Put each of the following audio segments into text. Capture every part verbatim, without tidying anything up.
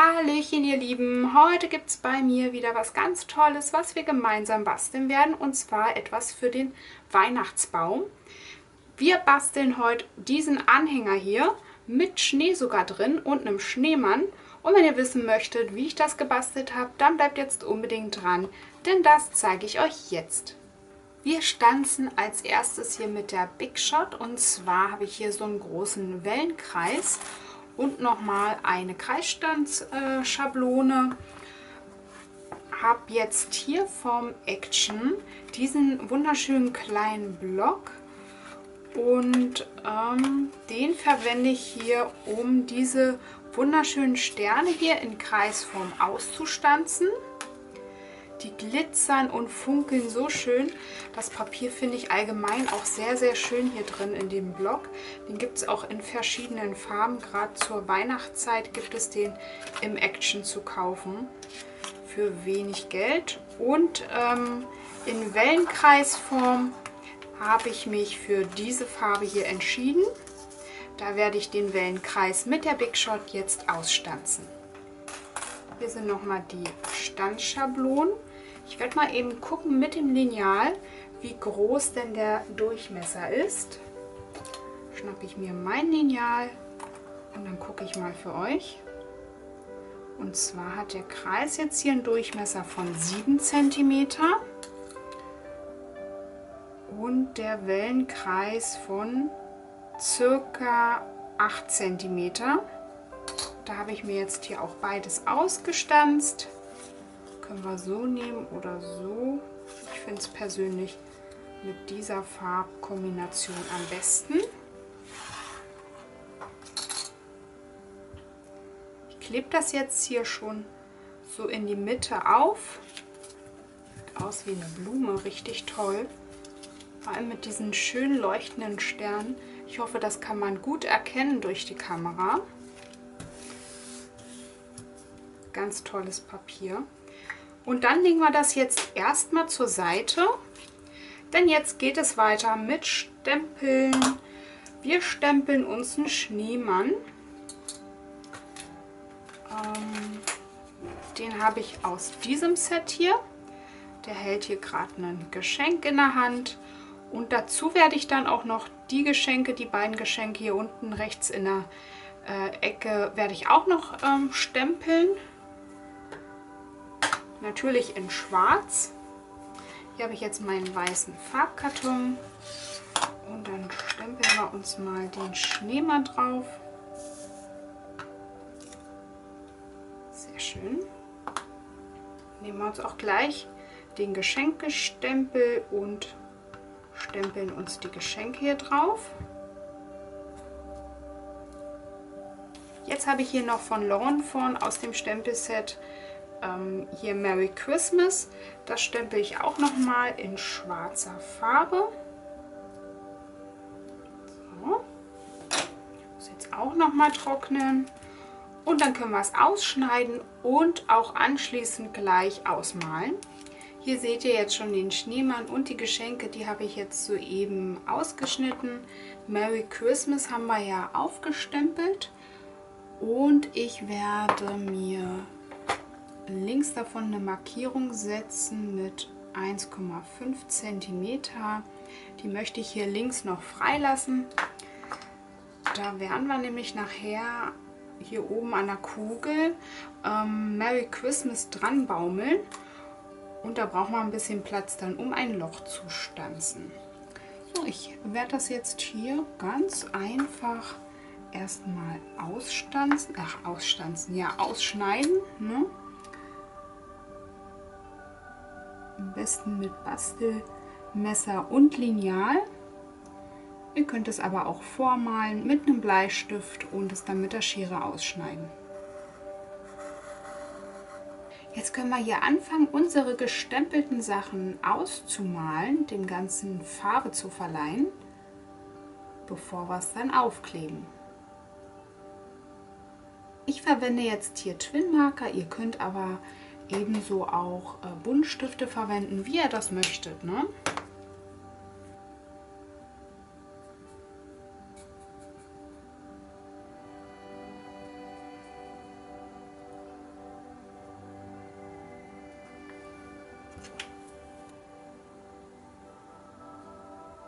Hallöchen ihr Lieben, heute gibt es bei mir wieder was ganz Tolles, was wir gemeinsam basteln werden, und zwar etwas für den Weihnachtsbaum. Wir basteln heute diesen Anhänger hier mit Schnee sogar drin und einem Schneemann. Und wenn ihr wissen möchtet, wie ich das gebastelt habe, dann bleibt jetzt unbedingt dran, denn das zeige ich euch jetzt. Wir stanzen als erstes hier mit der Big Shot, und zwar habe ich hier so einen großen Wellenkreis und nochmal eine Kreisstandschablone. Habe jetzt hier vom Action diesen wunderschönen kleinen Block und ähm, den verwende ich hier, um diese wunderschönen Sterne hier in Kreisform auszustanzen. Die glitzern und funkeln so schön. Das Papier finde ich allgemein auch sehr, sehr schön hier drin in dem Block. Den gibt es auch in verschiedenen Farben. Gerade zur Weihnachtszeit gibt es den im Action zu kaufen. Für wenig Geld. Und ähm, in Wellenkreisform habe ich mich für diese Farbe hier entschieden. Da werde ich den Wellenkreis mit der Big Shot jetzt ausstanzen. Hier sind nochmal die Stanzschablonen. Ich werde mal eben gucken mit dem Lineal, wie groß denn der Durchmesser ist. Schnappe ich mir mein Lineal und dann gucke ich mal für euch. Und zwar hat der Kreis jetzt hier einen Durchmesser von sieben Zentimeter und der Wellenkreis von circa acht Zentimeter. Da habe ich mir jetzt hier auch beides ausgestanzt. Können wir so nehmen oder so. Ich finde es persönlich mit dieser Farbkombination am besten. Ich klebe das jetzt hier schon so in die Mitte auf. Sieht aus wie eine Blume, richtig toll. Vor allem mit diesen schön leuchtenden Sternen. Ich hoffe, das kann man gut erkennen durch die Kamera. Ganz tolles Papier. Und dann legen wir das jetzt erstmal zur Seite, denn jetzt geht es weiter mit Stempeln. Wir stempeln uns einen Schneemann. Ähm, den habe ich aus diesem Set hier. Der hält hier gerade ein Geschenk in der Hand. Und dazu werde ich dann auch noch die Geschenke, die beiden Geschenke hier unten rechts in der äh, Ecke, werde ich auch noch ähm, stempeln. Natürlich in schwarz. Hier habe ich jetzt meinen weißen Farbkarton und dann stempeln wir uns mal den Schneemann drauf. Sehr schön. Nehmen wir uns auch gleich den Geschenkestempel und stempeln uns die Geschenke hier drauf. Jetzt habe ich hier noch von Lawn Fawn aus dem Stempelset Ähm, hier Merry Christmas, das stempel ich auch noch mal in schwarzer Farbe. So. Muss jetzt auch noch mal trocknen und dann können wir es ausschneiden und auch anschließend gleich ausmalen. Hier seht ihr jetzt schon den Schneemann und die Geschenke, die habe ich jetzt soeben ausgeschnitten. Merry Christmas haben wir ja aufgestempelt und ich werde mir links davon eine Markierung setzen mit eins Komma fünf Zentimeter. Die möchte ich hier links noch freilassen. Da werden wir nämlich nachher hier oben an der Kugel ähm, Merry Christmas dran baumeln. Und da braucht man ein bisschen Platz dann, um ein Loch zu stanzen. So, ich werde das jetzt hier ganz einfach erstmal ausstanzen. Ach, ausstanzen, ja, ausschneiden, ne? Am besten mit Bastelmesser und Lineal. Ihr könnt es aber auch vormalen mit einem Bleistift und es dann mit der Schere ausschneiden. Jetzt können wir hier anfangen, unsere gestempelten Sachen auszumalen, dem Ganzen Farbe zu verleihen, bevor wir es dann aufkleben. Ich verwende jetzt hier Twin Marker, ihr könnt aber ebenso auch äh, Buntstifte verwenden, wie ihr das möchtet, ne?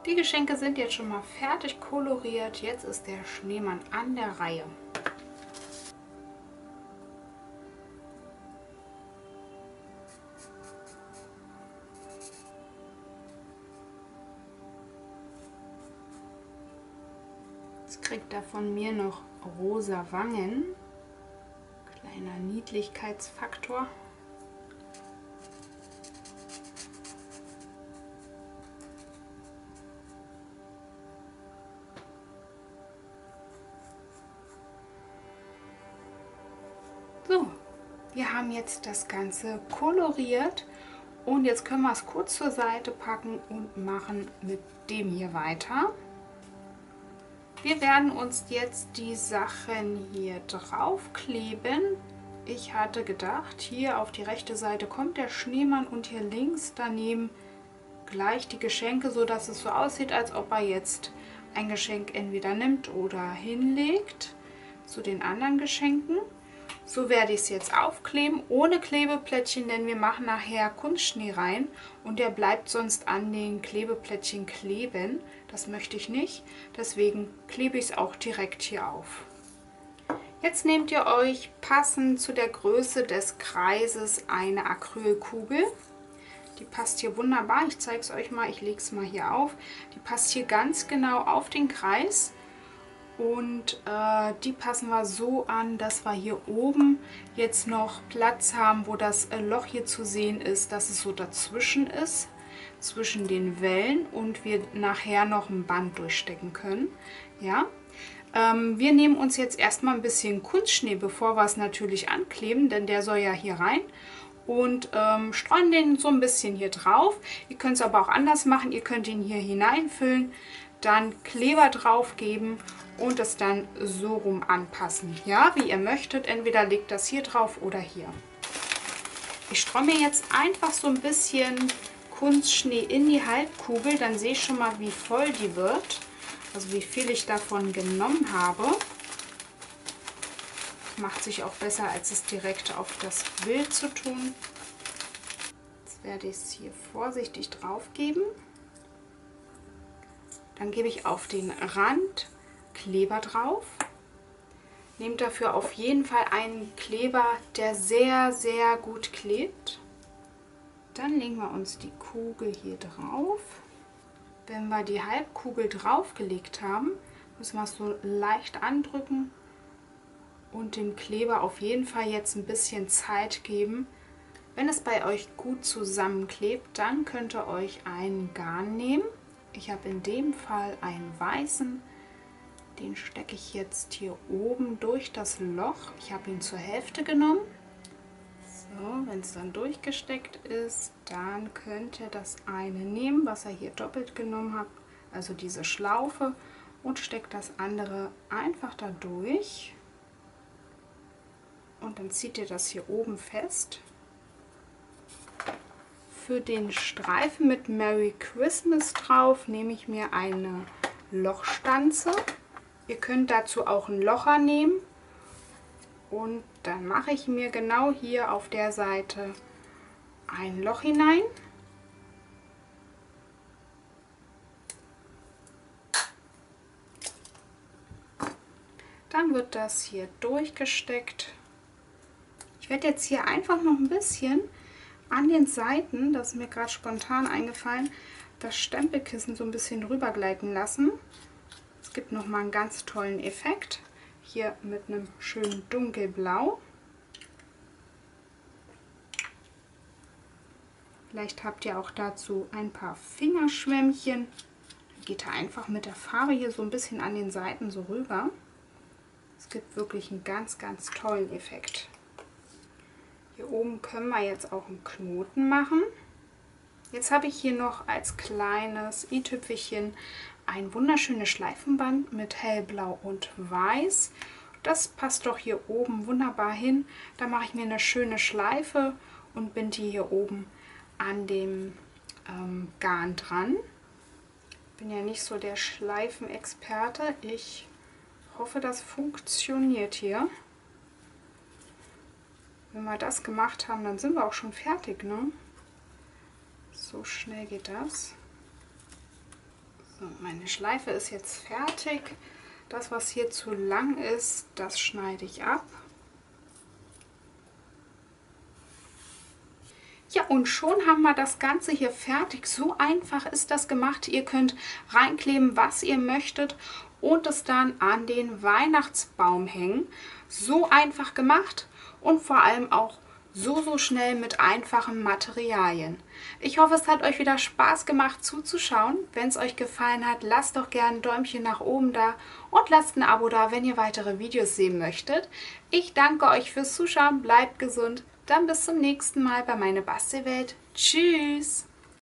Die Geschenke sind jetzt schon mal fertig koloriert. Jetzt ist der Schneemann an der Reihe. Jetzt kriegt er von mir noch rosa Wangen. Kleiner Niedlichkeitsfaktor. So, wir haben jetzt das Ganze koloriert und jetzt können wir es kurz zur Seite packen und machen mit dem hier weiter. Wir werden uns jetzt die Sachen hier draufkleben. Ich hatte gedacht, hier auf die rechte Seite kommt der Schneemann und hier links daneben gleich die Geschenke, so dass es so aussieht, als ob er jetzt ein Geschenk entweder nimmt oder hinlegt zu den anderen Geschenken. So werde ich es jetzt aufkleben, ohne Klebeplättchen, denn wir machen nachher Kunstschnee rein und der bleibt sonst an den Klebeplättchen kleben. Das möchte ich nicht, deswegen klebe ich es auch direkt hier auf. Jetzt nehmt ihr euch passend zu der Größe des Kreises eine Acrylkugel. Die passt hier wunderbar, ich zeige es euch mal, ich lege es mal hier auf. Die passt hier ganz genau auf den Kreis. Und äh, die passen wir so an, dass wir hier oben jetzt noch Platz haben, wo das äh, Loch hier zu sehen ist, dass es so dazwischen ist, zwischen den Wellen und wir nachher noch ein Band durchstecken können. Ja? Ähm, wir nehmen uns jetzt erstmal ein bisschen Kunstschnee, bevor wir es natürlich ankleben, denn der soll ja hier rein. Und ähm, streuen den so ein bisschen hier drauf. Ihr könnt es aber auch anders machen, ihr könnt ihn hier hineinfüllen, dann Kleber drauf geben und es dann so rum anpassen. Ja, wie ihr möchtet. Entweder legt das hier drauf oder hier. Ich streue mir jetzt einfach so ein bisschen Kunstschnee in die Halbkugel. Dann sehe ich schon mal, wie voll die wird. Also wie viel ich davon genommen habe. Macht sich auch besser, als es direkt auf das Bild zu tun. Jetzt werde ich es hier vorsichtig drauf geben. Dann gebe ich auf den Rand Kleber drauf. Nehmt dafür auf jeden Fall einen Kleber, der sehr, sehr gut klebt. Dann legen wir uns die Kugel hier drauf. Wenn wir die Halbkugel draufgelegt haben, müssen wir es so leicht andrücken und dem Kleber auf jeden Fall jetzt ein bisschen Zeit geben. Wenn es bei euch gut zusammenklebt, dann könnt ihr euch einen Garn nehmen. Ich habe in dem Fall einen weißen. Den stecke ich jetzt hier oben durch das Loch. Ich habe ihn zur Hälfte genommen. So, wenn es dann durchgesteckt ist, dann könnt ihr das eine nehmen, was ihr hier doppelt genommen habt, also diese Schlaufe, und steckt das andere einfach da durch. Und dann zieht ihr das hier oben fest. Für den Streifen mit Merry Christmas drauf nehme ich mir eine Lochstanze. Ihr könnt dazu auch einen Locher nehmen und dann mache ich mir genau hier auf der Seite ein Loch hinein. Dann wird das hier durchgesteckt. Ich werde jetzt hier einfach noch ein bisschen an den Seiten, das ist mir gerade spontan eingefallen, das Stempelkissen so ein bisschen rübergleiten lassen. Es gibt noch mal einen ganz tollen Effekt. Hier mit einem schönen dunkelblau. Vielleicht habt ihr auch dazu ein paar Fingerschwämmchen. Dann geht er einfach mit der Farbe hier so ein bisschen an den Seiten so rüber. Es gibt wirklich einen ganz, ganz tollen Effekt. Hier oben können wir jetzt auch einen Knoten machen. Jetzt habe ich hier noch als kleines i-Tüpfelchen ein wunderschönes Schleifenband mit hellblau und weiß. Das passt doch hier oben wunderbar hin. Da mache ich mir eine schöne Schleife und binde die hier oben an dem ähm, Garn dran. Ich bin ja nicht so der Schleifenexperte. Ich hoffe, das funktioniert hier. Wenn wir das gemacht haben, dann sind wir auch schon fertig, ne? So schnell geht das. So, meine Schleife ist jetzt fertig. Das, was hier zu lang ist, das schneide ich ab. Ja, und schon haben wir das Ganze hier fertig. So einfach ist das gemacht. Ihr könnt reinkleben, was ihr möchtet und es dann an den Weihnachtsbaum hängen. So einfach gemacht und vor allem auch so, so schnell mit einfachen Materialien. Ich hoffe, es hat euch wieder Spaß gemacht zuzuschauen. Wenn es euch gefallen hat, lasst doch gerne ein Däumchen nach oben da und lasst ein Abo da, wenn ihr weitere Videos sehen möchtet. Ich danke euch fürs Zuschauen, bleibt gesund. Dann bis zum nächsten Mal bei meine Bastelwelt. Tschüss!